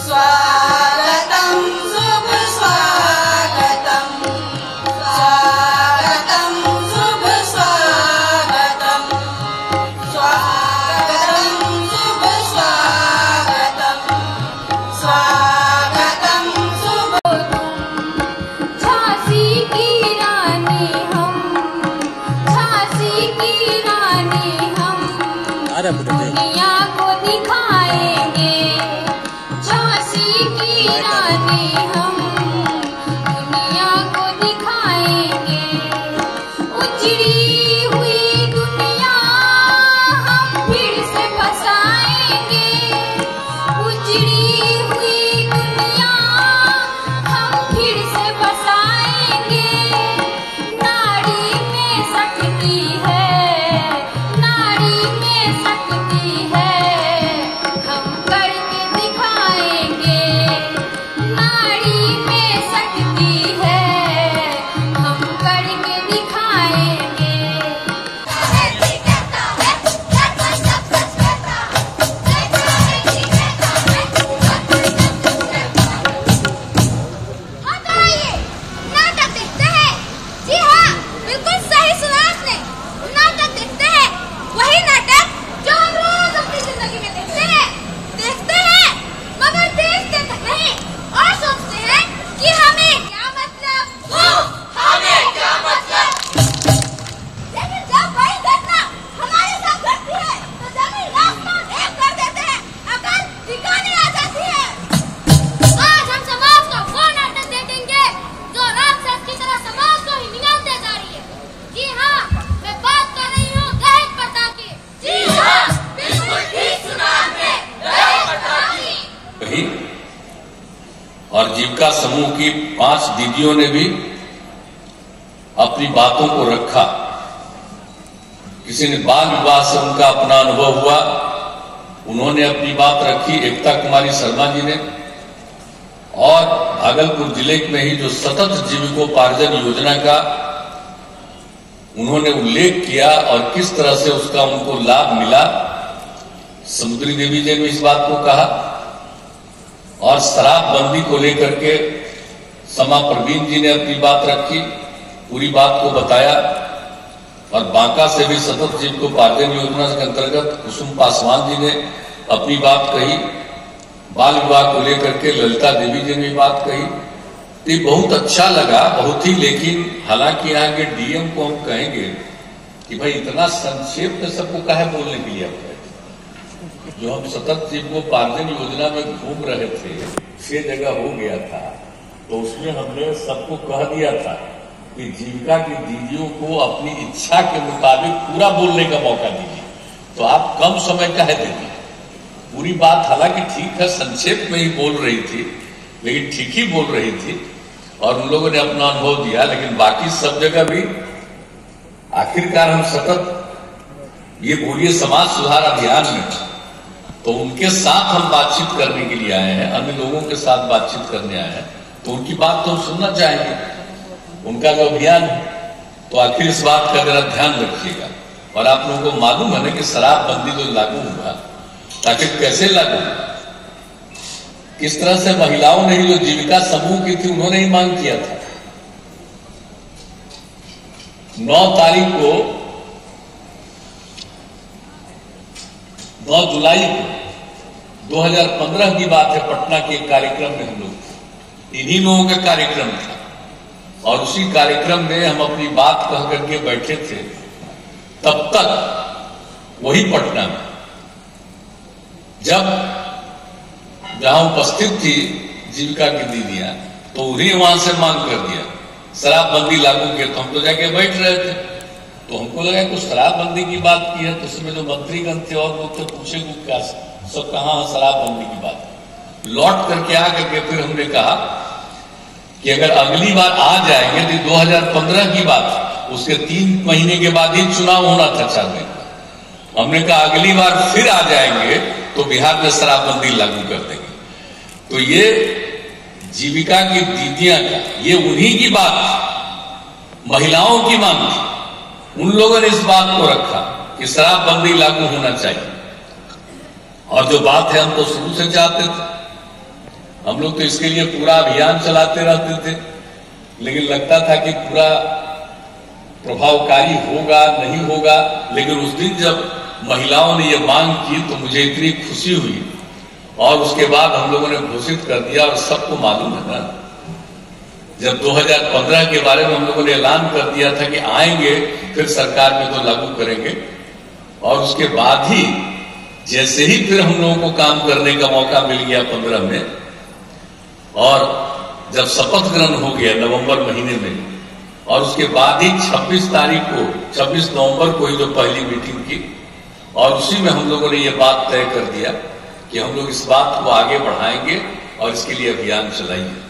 स्वागतं शुभ स्वागतं स्वागतं शुभ स्वागतं स्वागतं शुभ स्वागतं स्वागतं शुभ। झांसी की रानी हम, झांसी की रानी हम, दुनिया को दिखाएंगे। झांसी की रानी हम, दुनिया को दिखाएंगे। उजड़ी हुई दुनिया हम फिर से बसाएंगे। उजड़ी हुई दुनिया हम फिर से बसाएंगे। नारी में शक्ति है, नारी में शक्ति है, हम करके दिखाएंगे। नारी में शक्ति है, हम करके दिखाएंगे। हाँ तो आइए नाटक देखते हैं। जी हाँ, बिल्कुल सही सुना आपने। नाटक देखते हैं, वही नाटक जो हम रोज अपनी जिंदगी में देखते हैं मगर देखते तक नहीं और सोचते हैं कि हमें क्या मतलब, हमें क्या मतलब। लेकिन जब वही घटना हमारे साथ घटती है तो जमीन आसमान एक कर देते हैं, अकल ठिकाने आ जाती है। आज हम समाज का वो नाटक देखेंगे जो राक्षस की तरह समाज को ही निगलते जा रही है। जी हाँ, मैं बात कर रही हूँ दहेज प्रथा की। जी हाँ, बिल्कुल ठीक सुना आपने, दहेज प्रथा की। कही और जीविका समूह की 5 दीदियों ने भी अपनी बातों को रखा। किसी ने बाल विवाह से उनका अपना अनुभव हुआ, उन्होंने अपनी बात रखी। एकता कुमारी शर्मा जी ने, और भागलपुर जिले में ही जो सतत जीविकोपार्जन योजना का उन्होंने उल्लेख किया और किस तरह से उसका उनको लाभ मिला। समुद्री देवी जी ने इस बात को कहा, और शराबबंदी को लेकर के समा प्रवीण जी ने अपनी बात रखी, पूरी बात को बताया। और बांका से भी सतत जीविकोपार्जन योजना के अंतर्गत कुसुम पासवान जी ने अपनी बात कही। बाल विवाह को लेकर के ललिता देवी जी ने बात कही। तो ये बहुत अच्छा लगा, बहुत ही। लेकिन हालांकि यहाँ के डीएम को हम कहेंगे कि भाई इतना संक्षेप में सबको काहे बोलने के लिए आप कहते। जो हम सतत जीविकोपार्जन योजना में घूम रहे थे, 6 जगह हो गया था, तो उसमें हमने सबको कह दिया था कि जीविका की दीदियों को अपनी इच्छा के मुताबिक पूरा बोलने का मौका दीजिए। तो आप कम समय काहे देंगे? पूरी बात हालांकि ठीक है, संक्षेप में ही बोल रही थी, लेकिन ठीक ही बोल रही थी और उन लोगों ने अपना अनुभव दिया। लेकिन बाकी सब जगह भी आखिरकार हम सतत ये बोलिए समाज सुधार अभियान में, तो उनके साथ हम बातचीत करने के लिए आए हैं, अन्य लोगों के साथ बातचीत करने आए हैं, तो उनकी बात तो हम सुनना चाहेंगे। उनका जो अभियान है, तो आखिर इस बात का जरा ध्यान रखिएगा। और आप लोगों को मालूम है ना कि शराबबंदी जो लागू हुआ, आखिर कैसे लागू, किस तरह से महिलाओं ने जो जीविका समूह की थी उन्होंने ही मांग किया था। 9 तारीख को 9 जुलाई को 2015 की बात है, पटना के एक कार्यक्रम में हम लोग, इन्हीं लोगों का कार्यक्रम था। और उसी कार्यक्रम में हम अपनी बात कह करके बैठे थे। तब तक वही पटना में जब जहां उपस्थित थी जीविका की दीदियां, तो उन्हीं वहां से मांग कर दिया शराबबंदी लागू किया। तो हम तो जाके बैठ रहे थे, तो हमको लगा कुछ शराबबंदी की बात की है, तो उसमें जो मंत्रीगण थे और लोग थे पूछेंगे क्या सब कहां शराबबंदी की बात। लौट करके आ करके फिर हमने कहा कि अगर अगली बार आ जाएंगे तो 2015 की बात, उसके 3 महीने के बाद ही चुनाव होना था 4 महीने। हमने कहा अगली बार फिर आ जाएंगे तो बिहार में शराबबंदी लागू कर देंगे। तो ये जीविका की दीदियां का, ये उन्हीं की बात, महिलाओं की मांग थी। उन लोगों ने इस बात को रखा कि शराबबंदी लागू होना चाहिए। और जो बात है हम तो शुरू से चाहते थे, हम लोग तो इसके लिए पूरा अभियान चलाते रहते थे, लेकिन लगता था कि पूरा प्रभावकारी होगा नहीं होगा। लेकिन उस दिन जब महिलाओं ने ये मांग की तो मुझे इतनी खुशी हुई, और उसके बाद हम लोगों ने घोषित कर दिया। और सबको मालूम है ना, जब 2015 के बारे में हम लोगों ने ऐलान कर दिया था कि आएंगे, फिर सरकार में तो लागू करेंगे, और उसके बाद ही जैसे ही फिर हम लोगों को काम करने का मौका मिल गया 15 में, और जब शपथ ग्रहण हो गया नवंबर महीने में, और उसके बाद ही 26 नवंबर को ही जो पहली मीटिंग की, और उसी में हम लोगों ने ये बात तय कर दिया कि हम लोग इस बात को आगे बढ़ाएंगे और इसके लिए अभियान चलाएंगे।